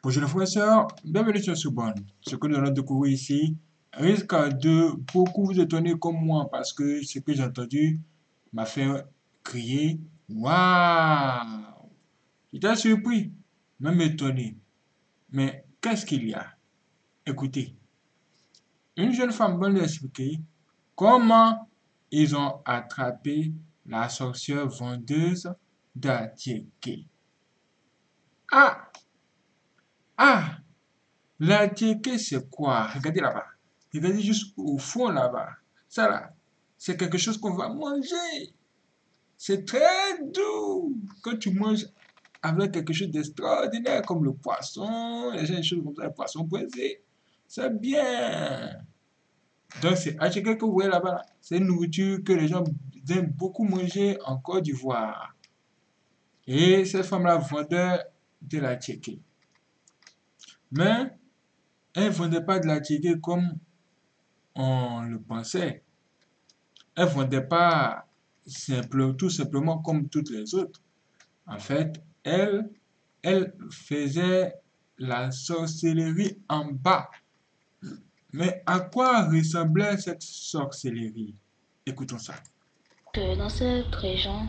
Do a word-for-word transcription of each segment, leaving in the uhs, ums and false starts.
Bonjour les frères et sœurs, bienvenue sur Subon. Ce que nous allons découvrir ici risque de beaucoup vous étonner comme moi parce que ce que j'ai entendu m'a fait crier waouh! J'étais surpris, même étonné. Mais qu'est-ce qu'il y a? Écoutez, une jeune femme va nous expliquer comment ils ont attrapé la sorcière vendeuse d'Atieke. Ah! Ah! L'Atieke, c'est quoi? Regardez là-bas. Regardez juste au fond là-bas. Ça là, c'est quelque chose qu'on va manger. C'est très doux. Quand tu manges avec quelque chose d'extraordinaire comme le poisson, les gens, des choses comme ça, le poisson braisé, c'est bien. Donc c'est Atieke que vous voyez là-bas. Là. C'est une nourriture que les gens aiment beaucoup manger en Côte d'Ivoire. Et cette femme-là vendait de l'Atieke. Mais elle ne vendait pas de l'Atieke comme on le pensait. Elle ne vendait pas simple, tout simplement comme toutes les autres. En fait, elle, elle faisait la sorcellerie en bas. Mais à quoi ressemblait cette sorcellerie? Écoutons ça. Que dans cette région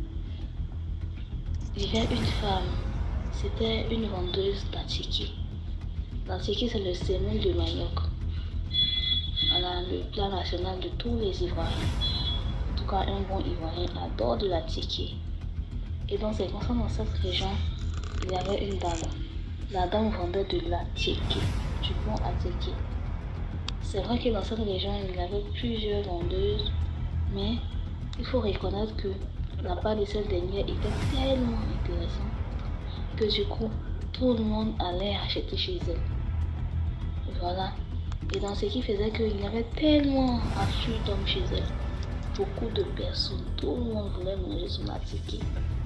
vivait une femme. C'était une vendeuse d'Atiki. L'Atiki, c'est le sémoule de manioc. On a le plat national de tous les Ivoiriens. En tout cas, un bon Ivoirien adore de l'Atiki. Et donc, c'est comme ça, dans cette région, il y avait une dame. La dame vendait de l'Atiki, du bon Atiki. C'est vrai que dans cette région, il y avait plusieurs vendeuses, mais il faut reconnaître que la part de cette dernière était tellement intéressante que du coup, tout le monde allait acheter chez elle. Voilà. Et dans ce qui faisait qu'il y avait tellement afflux d'hommes chez elle, beaucoup de personnes, tout le monde voulait manger son attiqué.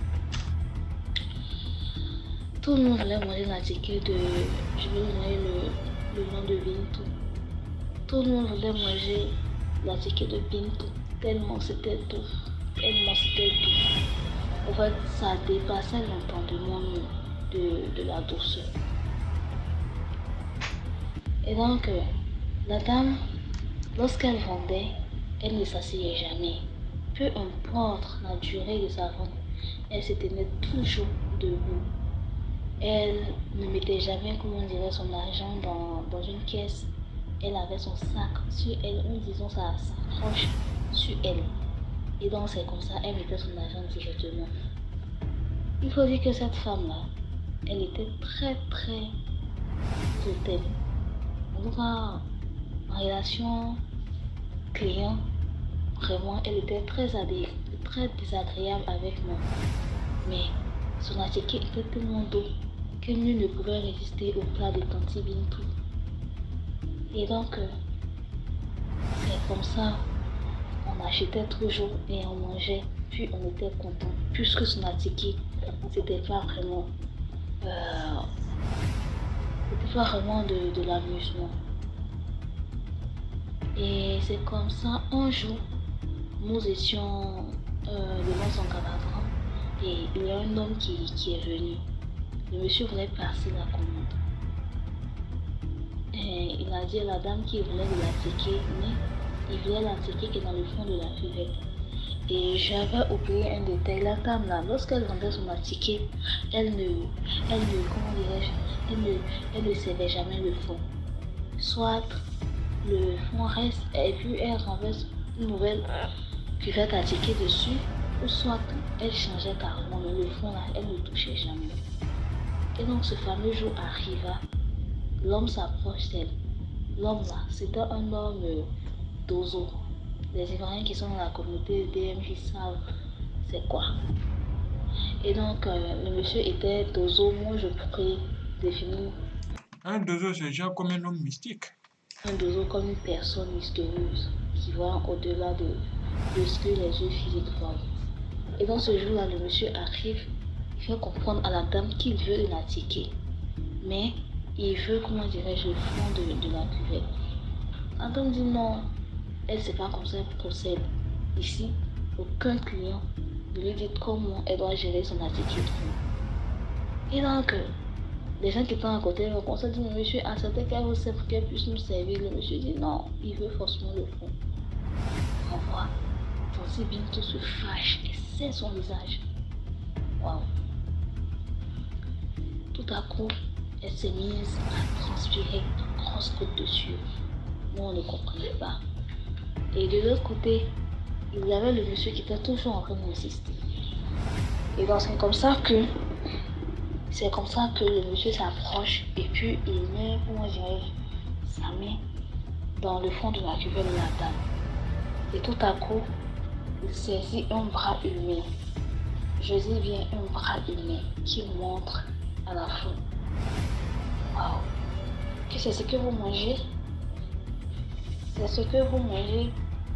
Tout le monde voulait manger l'attiqué de, je vais donner le, le nom de Bintou. Tout le monde voulait manger l'attiqué de Bintou, tellement c'était doux, tellement c'était doux. En fait, ça dépassait l'entendement de, de la douceur. Et donc, euh, la dame, lorsqu'elle vendait, elle ne s'asseyait jamais. Peu importe la durée de sa vente, elle se tenait toujours debout. Elle ne mettait jamais, comment on dirait, son argent dans, dans une caisse. Elle avait son sac sur elle, ou disons sa sacoche sur elle. Et donc c'est comme ça, elle mettait son argent directement. Il faut dire que cette femme-là, elle était très très hautaine. En tout cas, en relation client, vraiment, elle était très, très désagréable avec moi. Mais son attiqué était tellement doux que nul ne pouvait résister au plat de Tanti Bintou. Et donc, euh, c'est comme ça, on achetait toujours et on mangeait, puis on était content, puisque son attiqué, c'était pas vraiment, euh, c'était pas vraiment de, de l'amusement. Et c'est comme ça, un jour, nous étions euh, devant son cadavre et il y a un homme qui, qui est venu. Le monsieur voulait passer la commande. Et il a dit à la dame qu'il voulait de l'attiqué, mais il voulait l'attiqué qui est dans le fond de la cuvette. Et j'avais oublié un détail. La dame là, lorsqu'elle vendait son attiqué, elle ne, elle ne, comment dirais-je, elle ne, elle ne servait jamais le fond. Soit le fond reste et puis elle renverse une nouvelle cuvette attiquée dessus, ou soit elle changeait carrément, mais le fond là, elle ne touchait jamais. Et donc ce fameux jour arriva, l'homme s'approche d'elle. L'homme là, c'était un homme euh, d'Ozo. Les Ivoiriens qui sont dans la communauté de D M J savent c'est quoi. Et donc euh, le monsieur était d'Ozo, moi je pourrais définir. Un dozo, c'est genre comme un homme mystique. Un dozo comme une personne mystérieuse qui voit au-delà de, de ce que les yeux physiques voient. Et dans ce jour-là, le monsieur arrive, il fait comprendre à la dame qu'il veut une attiqué. Mais il veut, comment dirais-je, le fond de, de la cuvette. La dame dit non, elle ne sait pas comme ça elle procède. Ici, aucun client ne lui dit comment elle doit gérer son attiqué. Et donc, les gens qui étaient à côté me conseillent, disent, monsieur, acceptez qu'elle vous serve pour qu'elle puisse nous servir. Le monsieur dit non, il veut forcément le fond. On voit, Fonzie bientôt se fâche et serre son visage. Waouh. Tout à coup, elle s'est mise à transpirer une grosse goutte de sueur. Nous, on ne comprenait pas. Et de l'autre côté, il y avait le monsieur qui était toujours en train d'insister. Et donc, c'est comme ça que c'est comme ça que le monsieur s'approche et puis il met, comment dirais-je, sa main dans le fond de la cuvette de la dame. Et tout à coup, il saisit un bras humain. Je dis bien un bras humain qui montre à la foule. Waouh! Que c'est ce que vous mangez? C'est ce que vous mangez?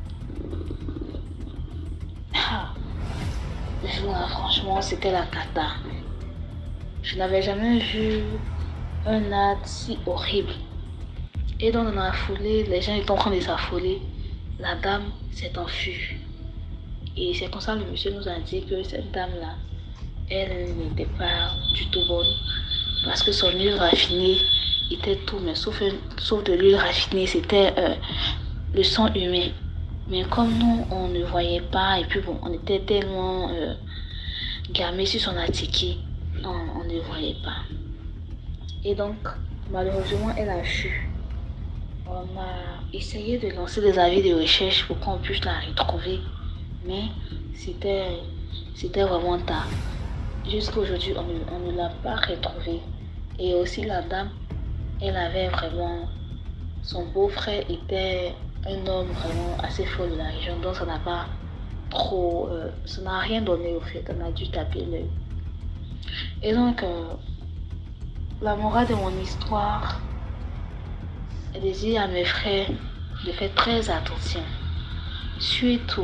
Ah! Le jour-là, franchement, c'était la cata. Je n'avais jamais vu un acte si horrible. Et donc, dans la foulée, les gens étaient en train de s'affoler. La dame s'est enfuie. Et c'est comme ça que le monsieur nous a dit que cette dame-là, elle n'était pas du tout bonne. Parce que son huile raffinée était tout, mais sauf, sauf de l'huile raffinée, c'était euh, le sang humain. Mais comme nous, on ne voyait pas, et puis bon, on était tellement euh, gamés sur son attiqué, on, on ne voyait pas. Et donc, malheureusement, elle a fui. On a essayé de lancer des avis de recherche pour qu'on puisse la retrouver, mais c'était c'était vraiment tard. Jusqu'à aujourd'hui, on, on ne l'a pas retrouvée. Et aussi, la dame, elle avait vraiment... Son beau-frère était un homme vraiment assez fort de la région, donc ça n'a pas trop... Euh, ça n'a rien donné au fait, on a dû taper l'œil. Et donc, euh, la morale de mon histoire, elle dit à mes frères de faire très attention, surtout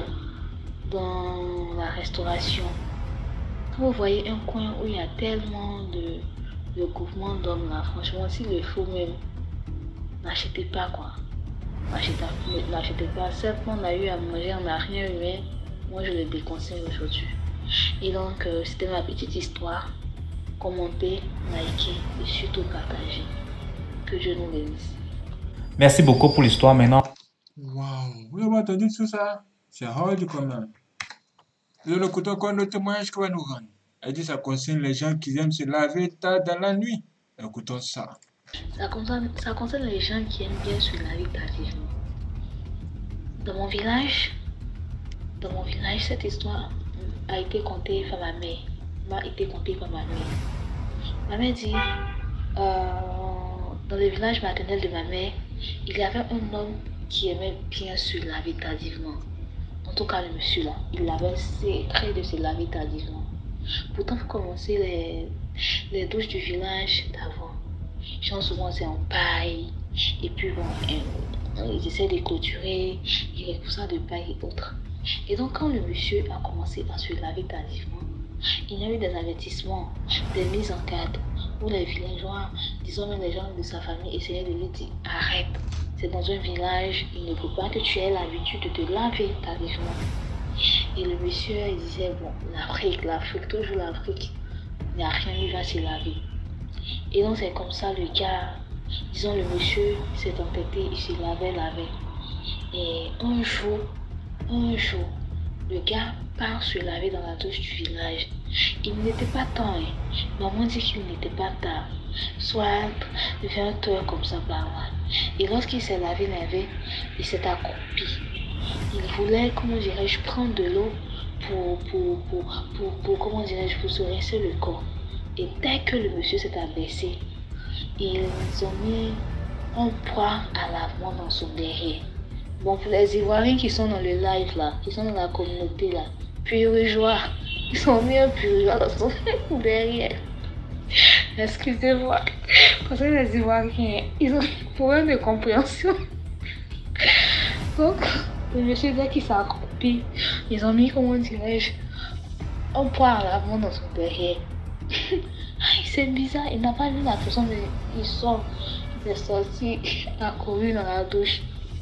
dans la restauration. Quand vous voyez un coin où il y a tellement de, de groupements d'hommes là, franchement, s'il le faut même, n'achetez pas quoi. N'achetez, n'achetez pas. Certes, on a eu à manger, on n'a rien eu, mais moi je le déconseille aujourd'hui. Et donc, euh, c'était ma petite histoire. Commentez, likez et surtout partagez. Que Dieu nous bénisse. Merci beaucoup pour l'histoire maintenant. Waouh, vous avez entendu tout ça? C'est hard quand même. De l'autre côté, encore le témoignage qu'on va nous rendre. Elle dit que ça concerne les gens qui aiment se laver tard dans la nuit. Écoutons ça. Ça concerne, ça concerne les gens qui aiment bien se laver tardivement. Dans mon village, dans mon village, cette histoire a été contée par ma mère. M'a été contée par ma mère. Ma mère dit, euh, dans le village maternel de ma mère, il y avait un homme qui aimait bien se laver tardivement. En tout cas, le monsieur là, il avait secret de se laver tardivement. Pourtant, pour commencer, les, les douches du village d'avant, genre souvent c'est en paille, et puis bon, euh, ils essaient de clôturer, il y a tout ça de paille et autres. Et donc, quand le monsieur a commencé à se laver tardivement, il y a eu des avertissements, des mises en garde, où les villageois, disons même les gens de sa famille, essayaient de lui dire arrête, c'est dans un village, il ne faut pas que tu aies l'habitude de te laver tardivement. Et le monsieur il disait bon, l'Afrique, l'Afrique, toujours l'Afrique, il n'y a rien, il va se laver. Et donc c'est comme ça le gars, disons le monsieur s'est entêté, il se lavait, lavait. Et un jour, un jour, le gars part se laver dans la douche du village. Il n'était pas temps, hein. Maman dit qu'il n'était pas tard. Soit vingt heures comme ça par là. Et lorsqu'il s'est lavé, lavé, il s'est accroupi. Il voulait, comment dirais-je, prendre de l'eau pour, pour, pour, pour, pour, comment dirais-je, pour se rincer le corps. Et dès que le monsieur s'est abaissé, ils ont mis un poids à lavement dans son derrière. Bon, pour les Ivoiriens qui sont dans le live là, qui sont dans la communauté là, purgeoir, ils ont mis un purgeoir dans son derrière. Excusez-moi, parce que les Ivoiriens, ils ont un problème de compréhension. Donc, le monsieur dès qu'il s'est accroupi, ils ont mis, comment dirais-je, un poids à lavement dans son derrière. C'est bizarre, il n'a pas vu la personne, il sort, il est sorti, il a couru dans la douche.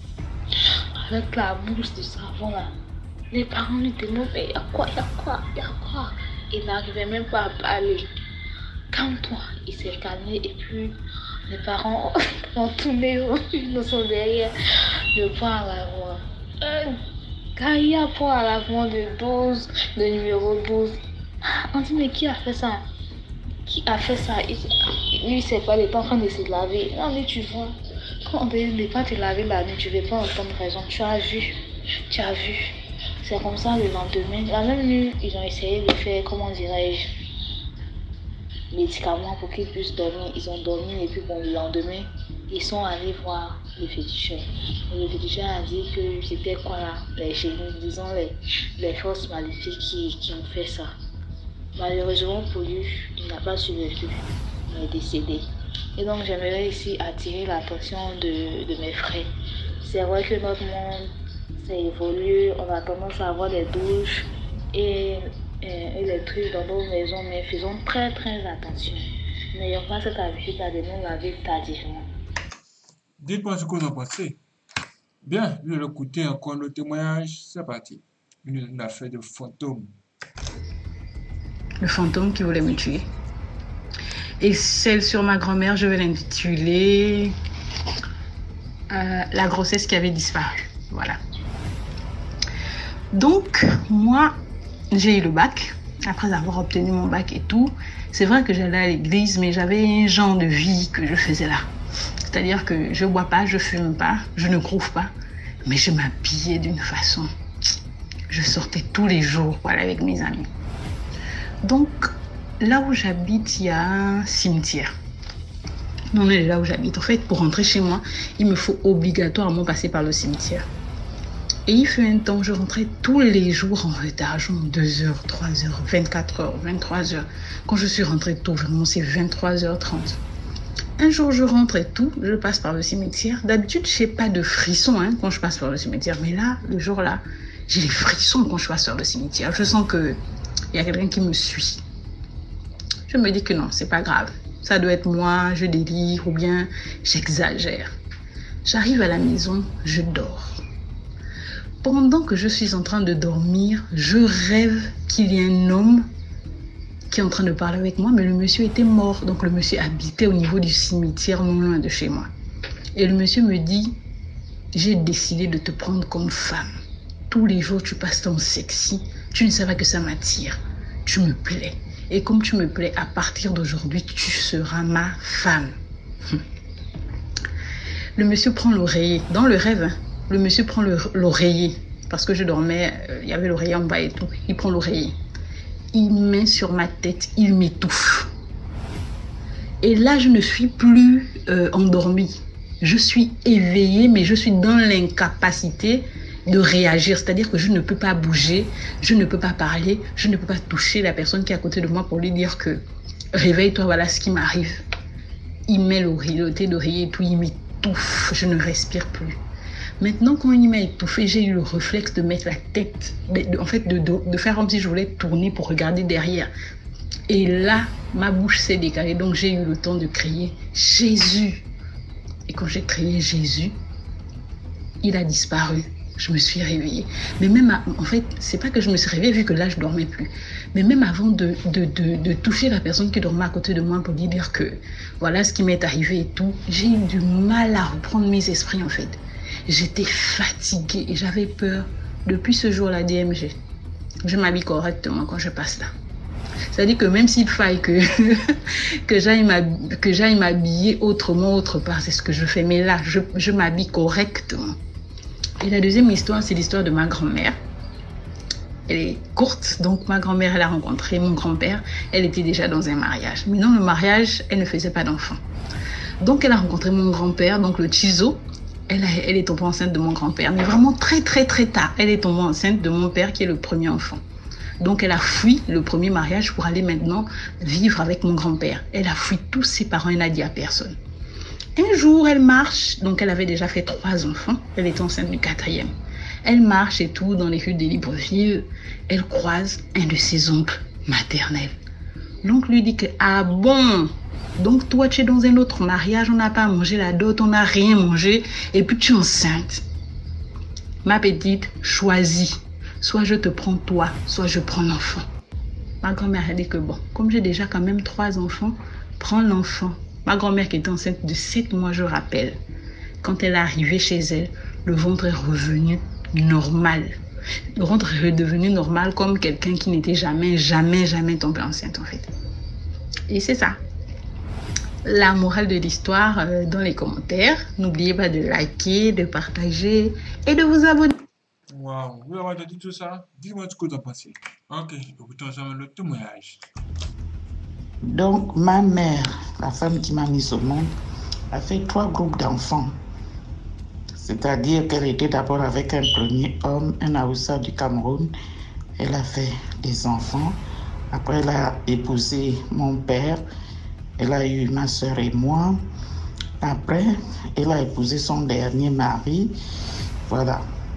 Avec la mousse de savon là. Les parents lui demandent mais il y a quoi, il y a quoi, il y a quoi. Il n'arrivait même pas à parler. calme-toi. Il s'est calmé et puis les parents ont tourné, ils sont derrière le point à lavement. Euh, quand il y a point à lavement de douze, de numéro douze, on dit mais qui a fait ça? Qui a fait ça? Il, lui, il sait pas, il est en train de se laver. Non mais tu vois, quand on ne pas te laver la nuit, tu ne veux pas entendre raison. Tu as vu, tu as vu. C'est comme ça le lendemain. La même nuit, ils ont essayé de faire, comment dirais-je, médicaments pour qu'ils puissent dormir. Ils ont dormi et puis bon, le lendemain, ils sont allés voir le féticheur. Et le féticheur a dit que c'était quoi là, les génies, disons les, les forces maléfiques qui, qui ont fait ça. Malheureusement pour lui, il n'a pas survécu, il est décédé. Et donc j'aimerais ici attirer l'attention de, de mes frères. C'est vrai que notre monde s'est évolué, on a tendance à avoir des douches et, et, et les trucs dans nos maisons, mais faisons très très attention. N'ayons pas cette habitude-là de nous laver tardivement. Dites-moi ce que vous en pensez. Bien, je vais écouter encore le témoignage. C'est parti. Une, une affaire de fantôme. Le fantôme qui voulait me tuer. Et celle sur ma grand-mère, je vais l'intituler euh, La grossesse qui avait disparu. Voilà. Donc, moi, j'ai eu le bac. Après avoir obtenu mon bac et tout, c'est vrai que j'allais à l'église, mais j'avais un genre de vie que je faisais là. C'est-à-dire que je ne bois pas, je ne fume pas, je ne groove pas, mais je m'habillais d'une façon. Je sortais tous les jours, voilà, avec mes amis. Donc, là où j'habite, il y a un cimetière. Non, mais là où j'habite, en fait, pour rentrer chez moi, il me faut obligatoirement passer par le cimetière. Et il fut un temps, je rentrais tous les jours en retard, genre deux heures, trois heures, vingt-quatre heures, vingt-trois heures. Quand je suis rentrée tôt, vraiment, c'est vingt-trois heures trente. Un jour, je rentre et tout, je passe par le cimetière. D'habitude, je n'ai pas de frissons hein, quand je passe par le cimetière. Mais là, le jour-là, j'ai des frissons quand je passe par le cimetière. Je sens qu'il y a quelqu'un qui me suit. Je me dis que non, c'est pas grave. Ça doit être moi, je délire ou bien j'exagère. J'arrive à la maison, je dors. Pendant que je suis en train de dormir, je rêve qu'il y a un homme qui est en train de parler avec moi, mais le monsieur était mort. Donc le monsieur habitait au niveau du cimetière, non loin de chez moi. Et le monsieur me dit, j'ai décidé de te prendre comme femme. Tous les jours, tu passes ton sexy. Tu ne sais pas que ça m'attire. Tu me plais. Et comme tu me plais, à partir d'aujourd'hui, tu seras ma femme. Le monsieur prend l'oreiller. Dans le rêve, hein, le monsieur prend l'oreiller. Parce que je dormais, euh, il y avait l'oreiller en bas et tout. Il prend l'oreiller. Il met sur ma tête, il m'étouffe. Et là, je ne suis plus euh, endormie. Je suis éveillée, mais je suis dans l'incapacité de réagir. C'est-à-dire que je ne peux pas bouger, je ne peux pas parler, je ne peux pas toucher la personne qui est à côté de moi pour lui dire que réveille-toi, voilà ce qui m'arrive. Il met l'oreiller, le thé d'oreiller et tout, il m'étouffe, je ne respire plus. Maintenant, quand il m'a étouffé, j'ai eu le réflexe de mettre la tête, de, de, en fait, de, de, de faire comme si je voulais tourner pour regarder derrière. Et là, ma bouche s'est décalée, donc j'ai eu le temps de crier « Jésus !» Et quand j'ai crié « Jésus », il a disparu. Je me suis réveillée. Mais même, à, en fait, c'est pas que je me suis réveillée vu que là, je dormais plus. Mais même avant de, de, de, de toucher la personne qui dormait à côté de moi pour lui dire que voilà ce qui m'est arrivé et tout, j'ai eu du mal à reprendre mes esprits, en fait. J'étais fatiguée et j'avais peur. Depuis ce jour-là, D M G, je m'habille correctement quand je passe là. C'est-à-dire que même s'il faille que, que j'aille m'habiller autrement, autre part, c'est ce que je fais. Mais là, je, je m'habille correctement. Et la deuxième histoire, c'est l'histoire de ma grand-mère. Elle est courte, donc ma grand-mère, elle a rencontré mon grand-père. Elle était déjà dans un mariage. Mais dans le mariage, elle ne faisait pas d'enfant. Donc, elle a rencontré mon grand-père, donc le Chizo. Elle, a, elle est tombée enceinte de mon grand-père, mais vraiment très, très, très tard. Elle est tombée enceinte de mon père qui est le premier enfant. Donc, elle a fui le premier mariage pour aller maintenant vivre avec mon grand-père. Elle a fui tous ses parents, elle n'a dit à personne. Un jour, elle marche, donc elle avait déjà fait trois enfants. Elle est enceinte du quatrième. Elle marche et tout dans les rues de Libreville. Elle croise un de ses oncles maternels. L'oncle lui dit que, ah bon, donc toi tu es dans un autre mariage, on n'a pas mangé la dot, on n'a rien mangé, et puis tu es enceinte. Ma petite, choisis. Soit je te prends toi, soit je prends l'enfant. Ma grand-mère a dit que bon, comme j'ai déjà quand même trois enfants, prends l'enfant. Ma grand-mère qui était enceinte de sept mois, je rappelle. Quand elle est arrivée chez elle, le ventre est revenu normal. Le ventre est redevenu normal comme quelqu'un qui n'était jamais, jamais, jamais tombé enceinte en fait. Et c'est ça. La morale de l'histoire euh, dans les commentaires. N'oubliez pas de liker, de partager et de vous abonner. Waouh, vous avez entendu tout ça? Dis-moi ce que tu as pensé. Ok, écoutons ensemble le témoignage. Donc, ma mère, la femme qui m'a mise au monde, a fait trois groupes d'enfants. C'est-à-dire qu'elle était d'abord avec un premier homme, un Haoussa du Cameroun. Elle a fait des enfants. Après, elle a épousé mon père. Elle a eu ma soeur et moi. Après, elle a épousé son dernier mari. Voilà.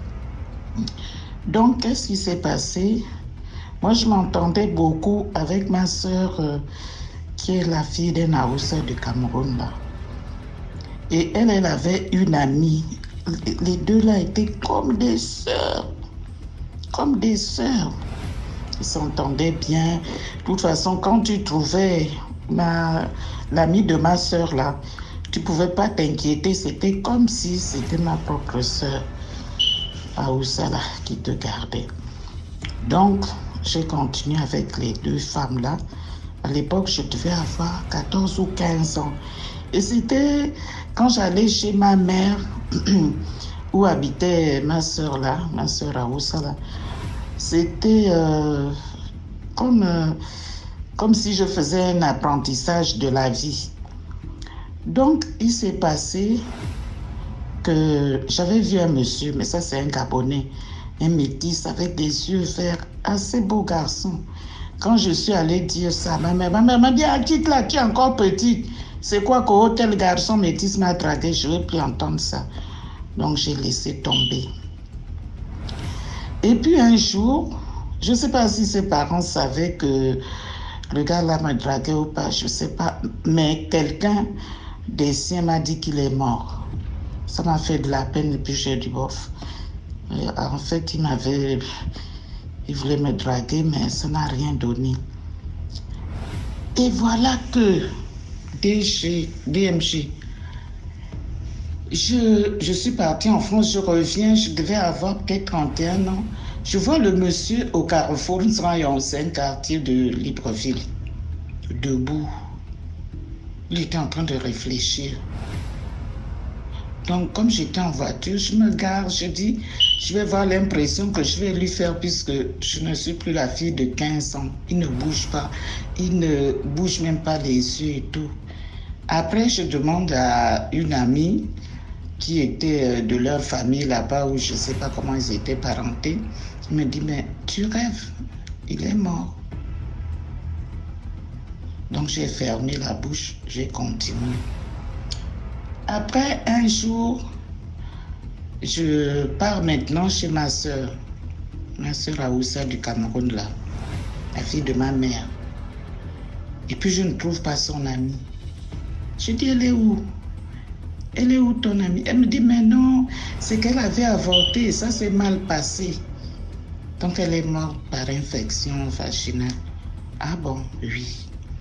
Donc, qu'est-ce qui s'est passé? Moi, je m'entendais beaucoup avec ma soeur, euh, qui est la fille d'un Haoussa du Cameroun, là. Et elle, elle avait une amie. Les deux là étaient comme des sœurs. Comme des sœurs. Ils s'entendaient bien. De toute façon, quand tu trouvais ma, l'amie de ma soeur là, tu ne pouvais pas t'inquiéter. C'était comme si c'était ma propre sœur, Haoussa là, qui te gardait. Donc, j'ai continué avec les deux femmes là. À l'époque, je devais avoir quatorze ou quinze ans. Et c'était quand j'allais chez ma mère, où habitait ma soeur là, ma soeur Haoussa là. C'était euh, comme, euh, comme si je faisais un apprentissage de la vie. Donc, il s'est passé que j'avais vu un monsieur, mais ça c'est un Gabonais, un métis avec des yeux verts, assez beau garçon. Quand je suis allée dire ça à ma mère, ma mère m'a dit, ah, quitte là, tu es encore petite. C'est quoi qu'au tel garçon métis m'a dragué, je ne veux plus entendre ça. Donc j'ai laissé tomber. Et puis un jour, je ne sais pas si ses parents savaient que le gars là me draguait ou pas, je ne sais pas. Mais quelqu'un des siens m'a dit qu'il est mort. Ça m'a fait de la peine et puis j'ai dit bof. Et en fait, il m'avait... Il voulait me draguer, mais ça n'a rien donné. Et voilà que D G, D M G, je, je suis partie en France, je reviens, je devais avoir peut-être trente et un ans. Je vois le monsieur au carrefour, c'est un quartier de Libreville, debout. Il était en train de réfléchir. Donc, comme j'étais en voiture, je me gare, je dis, je vais avoir l'impression que je vais lui faire puisque je ne suis plus la fille de quinze ans. Il ne bouge pas, il ne bouge même pas les yeux et tout. Après, je demande à une amie qui était de leur famille là-bas, où je ne sais pas comment ils étaient parentés. Elle me dit, mais tu rêves, il est mort. Donc, j'ai fermé la bouche, j'ai continué. Après, un jour, je pars maintenant chez ma soeur, ma soeur Haoussa du Cameroun, là, la fille de ma mère. Et puis, je ne trouve pas son amie. Je dis, elle est où? Elle est où ton amie? Elle me dit, mais non, c'est qu'elle avait avorté et ça s'est mal passé. Donc, elle est morte par infection vaginale. Ah bon, oui.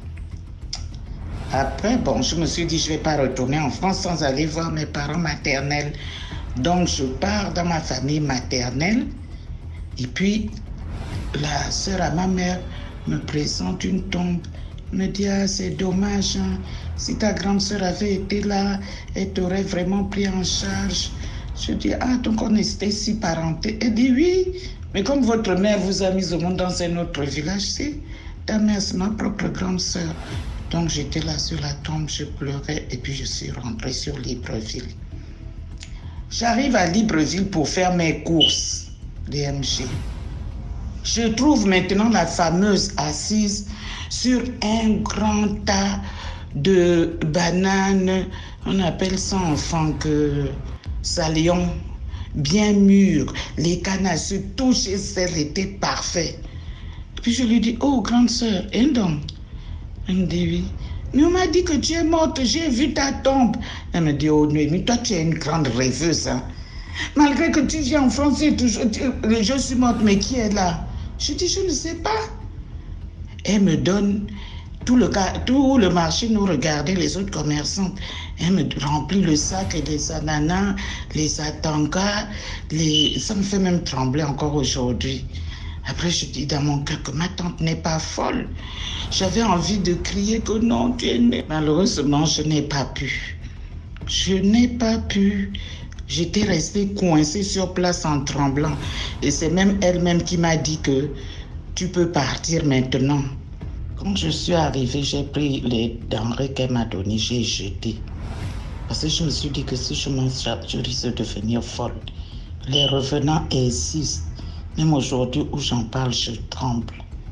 Après, bon, je me suis dit, je ne vais pas retourner en France sans aller voir mes parents maternels. Donc, je pars dans ma famille maternelle. Et puis, la sœur à ma mère me présente une tombe. Elle me dit, ah, c'est dommage, hein. Si ta grande sœur avait été là, elle t'aurait vraiment pris en charge. Je dis, ah, donc on était si parentés. Elle dit, oui, mais comme votre mère vous a mis au monde dans un autre village, c'est ta mère, c'est ma propre grande sœur. Donc j'étais là sur la tombe, je pleurais et puis je suis rentrée sur Libreville. J'arrive à Libreville pour faire mes courses, D M G. Je trouve maintenant la fameuse assise sur un grand tas de bananes, on appelle ça enfant que salion, bien mûr, les cannes à sucre, tout chez elle était parfait. Puis je lui dis, oh grande sœur, et donc? Elle me dit oui. Mais on m'a dit que tu es morte, j'ai vu ta tombe. Elle me dit, oh mais toi tu es une grande rêveuse. Hein. Malgré que tu viens en France, toujours, tu, je suis morte, mais qui est là? Je dis, je ne sais pas. Elle me donne tout le, tout le marché, nous regardait les autres commerçantes. Elle me remplit le sac et les ananas, les atangas, les... ça me fait même trembler encore aujourd'hui. Après, je dis dans mon cœur que ma tante n'est pas folle. J'avais envie de crier que non, tu es née. Malheureusement, je n'ai pas pu. Je n'ai pas pu. J'étais restée coincée sur place en tremblant. Et c'est même elle-même qui m'a dit que tu peux partir maintenant. Quand je suis arrivée, j'ai pris les denrées qu'elle m'a données, j'ai jeté. Parce que je me suis dit que si je mange ça, je risque de devenir folle. Les revenants insistent. Même aujourd'hui où j'en parle, je tremble.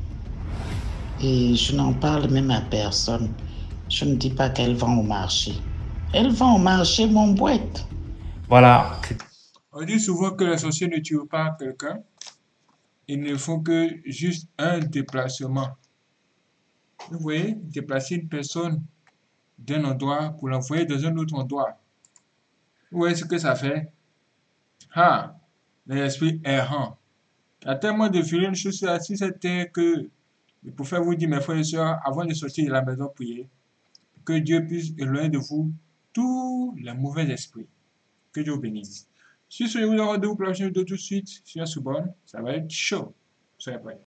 Et je n'en parle même à personne. Je ne dis pas qu'elle vend au marché. Elle vend au marché mon boîte. Voilà. On dit souvent que les sorciers ne tuent pas quelqu'un. Ils ne font que juste un déplacement. Vous voyez, déplacer une personne d'un endroit pour l'envoyer dans un autre endroit. Vous voyez ce que ça fait? Ah, l'esprit errant. Il y a tellement de films, je suis assis sur cette terre que je préfère vous dire, mes frères et sœurs, avant de sortir de la maison, priez. Que Dieu puisse éloigner de vous tous les mauvais esprits. Que Dieu vous bénisse. Sur ce, je vous donne rendez-vous pour la prochaine vidéo tout de suite sur Subonne. Ça va être chaud. Soyez prêts.